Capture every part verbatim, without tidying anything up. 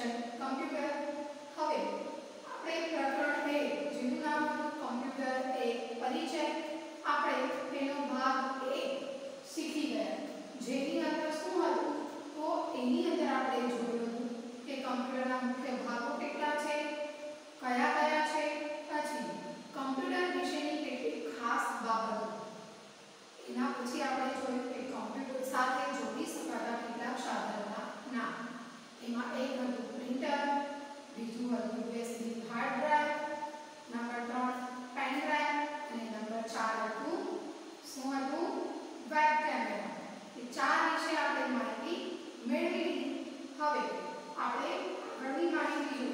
છે કમ્પ્યુટર. હવે આપણે પ્રકરણ એક જેનું નામ કમ્પ્યુટર એક પરિચય આપણે તેનો ભાગ એક શીખી ગયા, જેની અંદર શું હતું તો એની અંદર આપણે જોયું હતું કે કમ્પ્યુટરના મુખ્ય ભાગો કેટલા છે, કયા કયા છે, પછી કમ્પ્યુટર વિશેની કેટલીક ખાસ બાબતો. એના પછી આપણે જોયું કે કમ્પ્યુટર સાથે જોડી શકાતા કેટલાક સાધનોના નામ. એમાં એક હતું પ્રિન્ટર, બીજું હતું યુએસબી હાર્ડ ડ્રાઈવ, નંબર ત્રણ પેન ડ્રાઈવ અને નંબર ચાર હતું શું હતું વેબ કેમેરા. એ ચાર વિશે આપણે માહિતી મેળવી. હવે આપણે આગળની માહિતી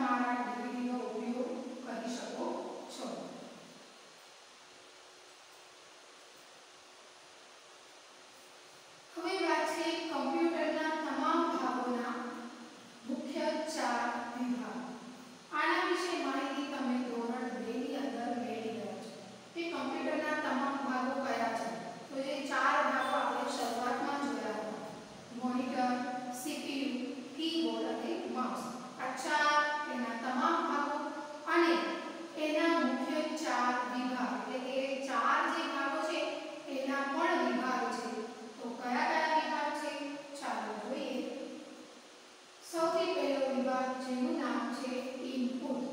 તમારા ડીવીડીનો ઉપયોગ કરી શકો છો. હવે વાત છે કમ્પ્યુટરના તમામ ભાગોના મુખ્ય ચાર વિભાગ. આના વિશે માહિતી તમે ધોરણ બે ની અંદર મેળવી રહ્યા છો કે કમ્પ્યુટરના તમામ ભાગો કયા છે. તો જે ચાર ભાગો આપણે શરૂઆતમાં જોયા હતા, મોનિટર, સીપીયુ, કીબોર્ડ અને માઉસ, આ ચાર એના તમામ ભાગો અને એના મુખ્ય ચાર વિભાગ, એટલે કે ચાર જે ભાગો છે એના પણ વિભાગ છે. તો કયા કયા વિભાગ છે ચાલો જોઈએ. સૌથી પહેલો વિભાગ જેનું નામ છે ઇનપુટ.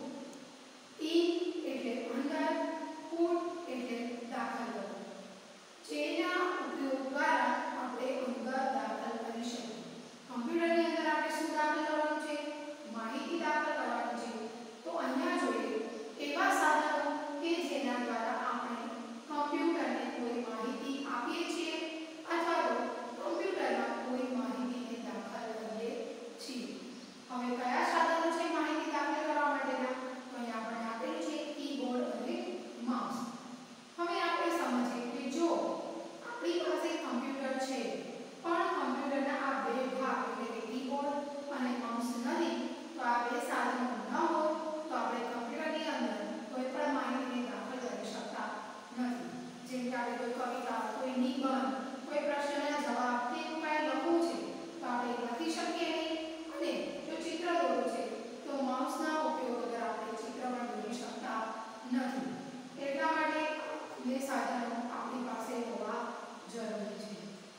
ઇન એટલે અંદર, પુટ એટલે દાખલ કરવું, જેના ઉપયોગ દ્વારા આપણે અંદર દાખલ કરી શકીએ. કમ્પ્યુટરની અંદર આપણે શું દાખલ કરવાનું છે? માહિતી દાખલ કરવાની છે. તો અહીંયા જોઈએ એવા સાધનો કે જેના દ્વારા આપણે કમ્પ્યુટરને કોઈ માહિતી આપીએ છીએ અથવા તો કમ્પ્યુટરમાં કોઈ માહિતીને દાખલ કરીએ છીએ. હવે કયા સાધનો છે માહિતી દાખલ કરવા માટેના? તો અહીં આપણે આપેલું છે કીબોર્ડ અને માઉસ. હવે આપણે સમજીએ કે જો આપણી પાસે કમ્પ્યુટર છે પણ કમ્પ્યુટરના આ બે ભાગ એટલે કે કીબોર્ડ અને માઉસ નથી, તો આ બે સાધનો ન હોય તો આપણે કમ્પ્યુટરની અંદર કોઈ પણ માહિતીને દાખલ કરી શકતા નથી. જેમ કે આપણે કોઈ કવિતા, કોઈ નિબંધ, કોઈ પ્રશ્નના જવાબ કે એવું કાંઈ લખવું છે તો આપણે લખી શકીએ નહીં, અને જો ચિત્ર દોરવું છે તો માઉસના ઉપયોગ વગર આપણે ચિત્ર પણ દોરી શકતા નથી. એટલા માટે બે સાધનો આપણી પાસે હોવા જરૂરી છે.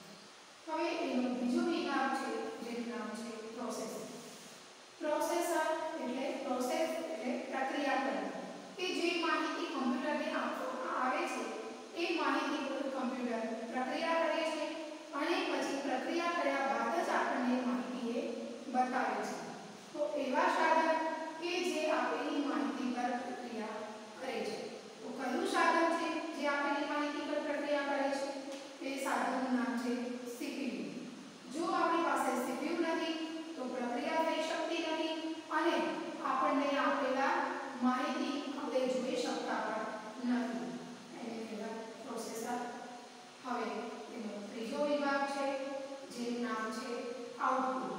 હવે એનો બીજો વિભાગ છે જેનું નામ છે પ્રોસેસર. પ્રોસેસર એટલે પ્રોસેસ એટલે પ્રક્રિયા કરવી, કે જે માહિતી કમ્પ્યુટરને આપવામાં આવે છે એ માહિતી પર કમ્પ્યુટર પ્રક્રિયા કરે છે અને પછી પ્રક્રિયા કર્યા બાદ જ આપણને માહિતી એ બતાવે છે. તો એવા સાધન કે જે આપેલી માહિતી પર પ્રક્રિયા કરે છે. તો કયું સાધન છે જે આપેલી માહિતી પર પ્રક્રિયા કરે છે? તે સાધનનું નામ છે સીપીયુ. જો આપણી પાસે સીપીયુ નથી તો પ્રક્રિયા થઈ શકતી નથી અને આપણને આપેલા માહિતી આપણે જોઈ શકતા પણ નથી. એને કહેવાય પ્રોસેસર. હવે એનો ત્રીજો વિભાગ છે જેનું નામ છે આઉટપુટ.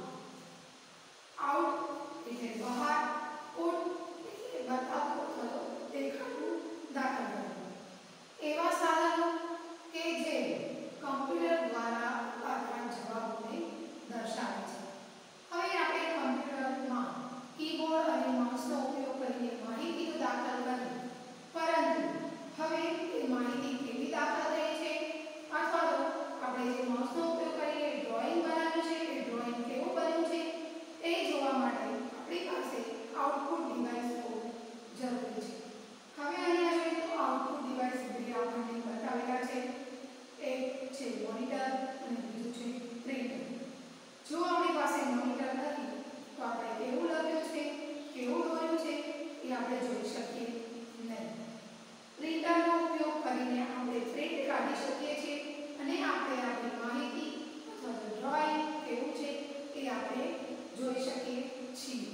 આઉટ એટલે બહાર, પુટ એટલે બતાવવું અથવા દેખાડવું, દાખલ કરવું. એવા સાધનો કે જે કમ્પ્યુટર દ્વારા આપણા જવાબોને દર્શાવે છે. હવે આપણે કમ્પ્યુટરમાં કીબોર્ડ અને માઉસનો ઉપયોગ કરીને માહિતી તો દાખલ કરી, પરંતુ હવે એ માહિતી કેવી દાખલ થઈ છે અથવા તો આપણે જે માઉસનો ઉપયોગ કરીને ડ્રોઈંગ બનાવ્યું છે એ ડ્રોઈંગ કેવું બન્યું છે એ જોવા માટે આપણી પાસે આઉટપુટ ડિવાઇસ હોવું જરૂરી છે. હવે અહીંયા જોઈએ તો આઉટપુટ ડિવાઇસ બે આપણને બતાવેલા છે. એક છે મોનિટર અને બીજું છે પ્રિન્ટર. જો આપણી પાસે મોનિટર નથી તો આપણે કેવું લખ્યું છે, કેવું દોર્યું છે એ આપણે જોઈ શકીએ નહીં. પ્રિન્ટરનો ઉપયોગ કરીને આપણે પ્રિન્ટ કાઢી શકીએ છીએ અને આપણે આપણી માહિતી અથવા તો ડ્રોઈંગ કેવું છે એ આપણે જોઈ શકીએ છીએ.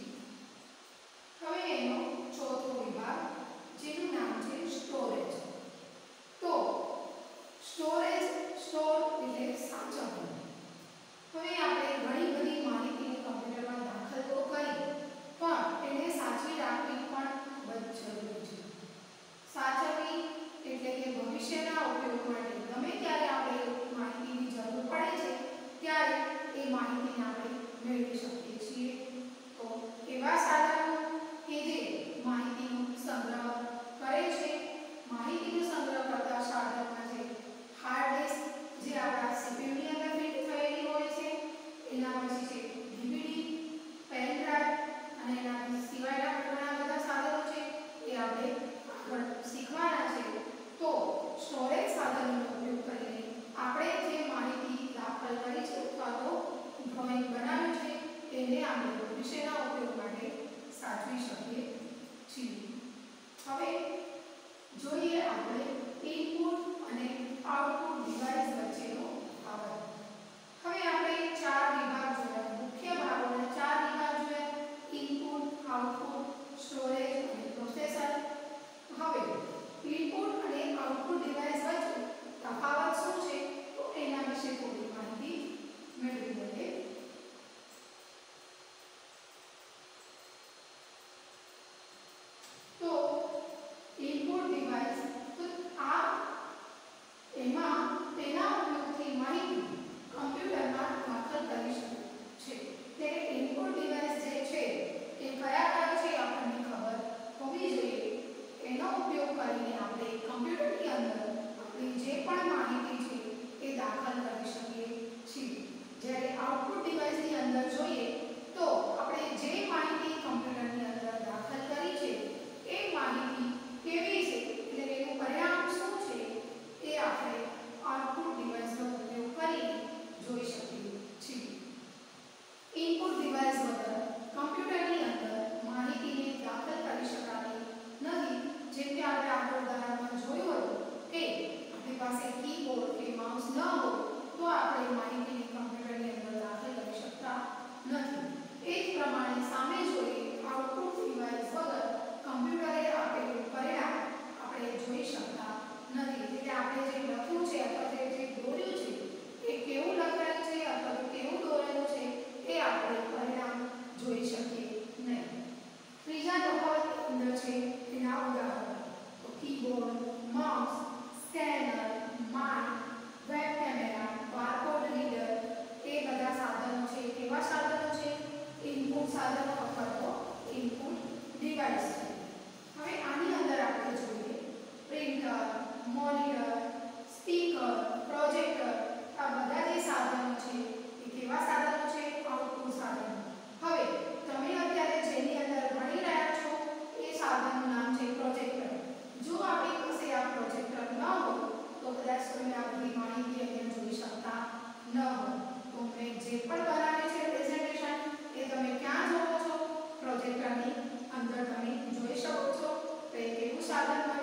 હવે એનો ચોથો વિભાગ જેનું નામ છે સ્ટોરેજ. તો સ્ટોરેજ, સ્ટોર એટલે સાચવવું. હવે આપણે ઘણી બધી માહિતીને કમ્પ્યુટરમાં દાખલ તો કરી પણ એને સાચવી રાખવી પણ ખૂબ જ જરૂરી છે. સાચવવી એટલે કે ભવિષ્યના ઉપયોગ માટે ગમે ત્યારે આપણે માહિતીની જરૂર પડે છે ત્યારે એ માહિતીને આપણે મેળવી શકીએ છીએ. તો એવા સાધનો કે જે માહિતીનો સંગ્રહ કરે છે. માહિતીનો સંગ્રહ કરતા સાધનમાં છે હાર્ડ ડિસ્ક, જે આપણા સીપીયુની અંદર ફિટ થયેલી હોય છે. એના પછી છે ડીવીડી, પેન ડ્રાઈવ અને એના સિવાયના ઘણા બધા સાધનો છે એ આપણે આગળ શીખવાના છે. તો સ્ટોરેજ સાધનોનો ઉપયોગ કરીને આપણે જે માહિતી દાખલ કરી છે અથવા તો ડ્રોઈંગ બનાવ્યું છે એને આપણે ભવિષ્યના ઉપયોગ માટે સાચવી શકીએ છીએ. હવે જોઈએ આપણે ઇનપુટ અને આઉટપુટ ડિવાઇસ વચ્ચેનો તફાવત. હવે આપણે ચાર વિભાગ જોયા, મુખ્ય ભાગોના ચાર વિભાગ જોયા: ઇનપુટ, આઉટપુટ, સ્ટોરેજ અને પ્રોસેસર. હવે ઇનપુટ અને આઉટપુટ ડિવાઇસ વચ્ચે તફાવત શું છે તો એના વિશે થોડી માહિતી મેળવી લઈએ. તો ઇનપુટ ડિવાઇસ તો આ એમાં તેના ઉપયોગથી માહિતી કમ્પ્યુટરમાં દાખલ કરી શકે છે. ત્યારે ઇનપુટ ડિવાઇસ જે છે એ કયા કયા છે આપણને ખબર હોવી જોઈએ. એનો ઉપયોગ કરીને આપણે કમ્પ્યુટરની અંદર આપણી જે પણ માહિતી છે એ દાખલ કરી શકીએ છીએ. જ્યારે આઉટપુટ ડિવાઇસની અંદર જોઈએ તો આપણે જે માહિતી કમ્પ્યુટરની અંદર દાખલ કરી છે એ માહિતી કેવી છે એટલે એનું પરિણામ શું છે એ આપણે આઉટપુટ ડિવાઇસનો ઉપયોગ કરીને જોઈ શકીએ છીએ. ઇનપુટ ડિવાઇસ વગર કમ્પ્યુટરની અંદર માહિતીને દાખલ કરી શકાતી નથી. જેમ કે આપણે આગળ ઉદાહરણમાં જોયું હતું કે આપણી પાસે કીબોર્ડ કે માઉસ ન હોય તો આપણે માહિતીને કમ્પ્યુટરની અંદર દાખલ કરી શકતા નથી. એ જ પ્રમાણે સામે જોઈએ આઉટપુટ ડિવાઇસ વગર કમ્પ્યુટરે આપેલું પરિણામ આપણે જોઈ શકતા નથી. એટલે આપણે જે લખ્યું છે અથવા જે દોર્યું છે એ કેવું લખાયેલું છે અથવા તો કેવું દોરેલું છે એ આપણે પરિણામ જોઈ શકીએ નહીં. ત્રીજા તફાવત અંદર છે તેના ઉદાહરણો. તો keyboard, mouse, scanner, mic, web camera, barcode reader એ બધા સાધનો છે. કેવા સાધનો છે? ઇનપુટ સાધનો અથવા તો ઇનપુટ ડિવાઇસ છે. હવે આની અંદર આપણે જોઈએ પ્રિન્ટર, મોનિટર, સ્પીકર, પ્રોજેક્ટર આ બધા જે સાધનો છે એ કેવા સાધનો છે? આઉટપુટ સાધનો. હવે તમે અત્યારે જેની અંદર ભણી રહ્યા છો એ સાધનનું નામ છે પ્રોજેક્ટર. જો આપણી પાસે આ પ્રોજેક્ટર ન હોય તો કદાચ તમે આ બધી માહિતી અહીંયા જોઈ શકતા ન હોય. તો મેં જે પણ બનાવે છે પ્રેઝન્ટેશન એ તમે ક્યાં જોવો છો? પ્રોજેક્ટરની અંદર તમે જોઈ શકો છો. તો એ કેવું સાધન